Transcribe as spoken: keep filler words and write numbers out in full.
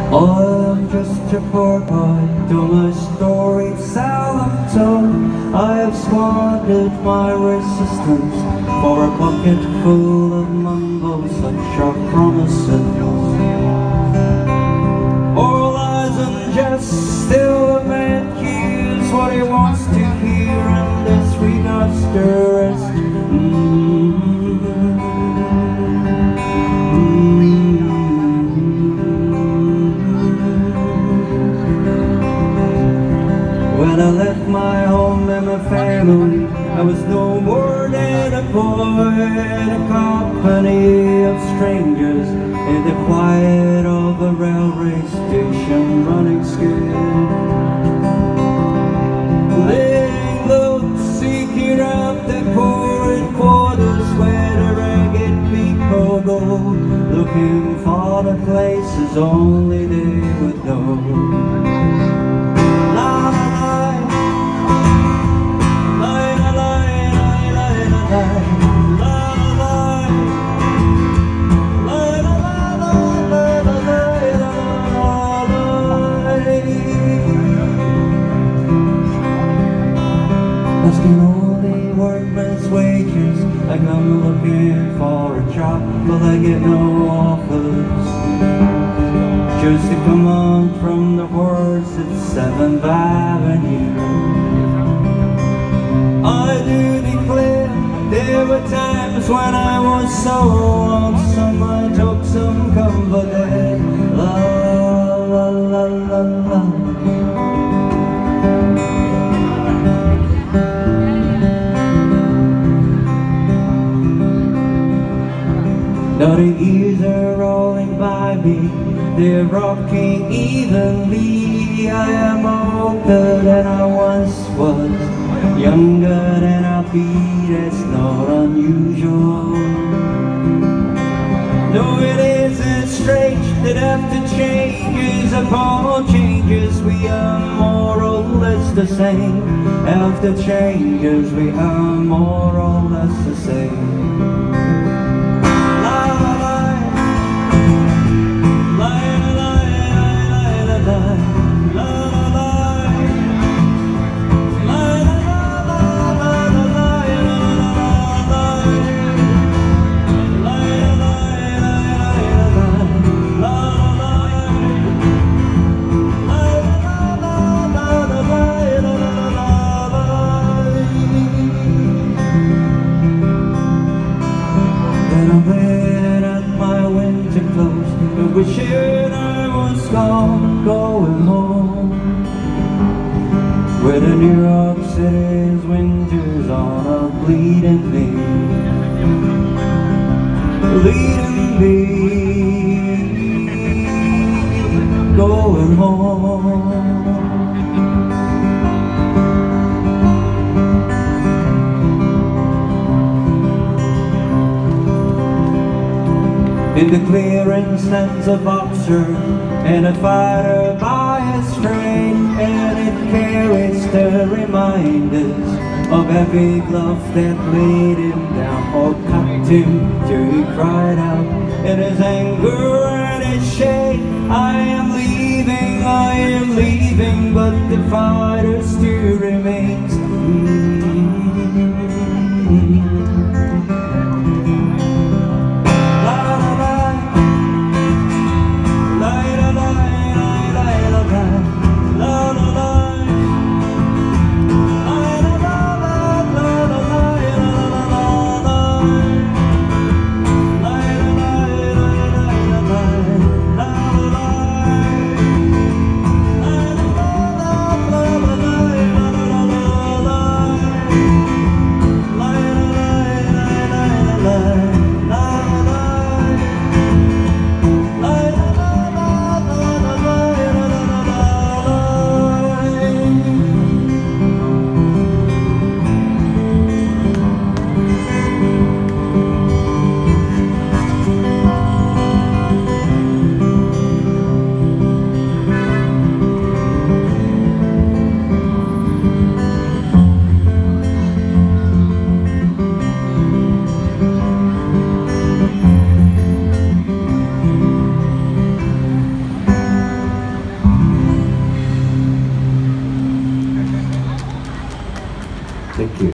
I'm just a poor boy, till my story seldom told. I have squandered my resistance for a pocket full of mumbles, such are promises. All lies and jest, still a man hears what he wants to hear and disregards the rest. Mm-hmm. When I left my home and my family, I was no more than a boy in a company of strangers in the quiet of a railway station, running scared, laying low, seeking out the pouring quarters where the ragged people go, looking for the places only they would know. Asking only workman's wages, I come looking for a job, but I get no offers. Just to come on from the words at seventh Avenue. I do declare there were times when I was so lonesome I took some comfort there. La la la la la. Now the years are rolling by me, they're rocking evenly. I am older than I once was, younger than I'll be, that's not unusual. No, it isn't strange that after changes upon changes we are more or less the same. After changes we are more or less the same. Wishing I was gone, going home, where the New York City's winters are bleeding me, leading me, going home. In the clearing stands a boxer and a fighter by his frame, and it carries the reminders of every glove that laid him down or cut him till he cried out in his anger and his shame. I am leaving, I am leaving, but the fighter still remains. Mm-hmm. La la la Thank you.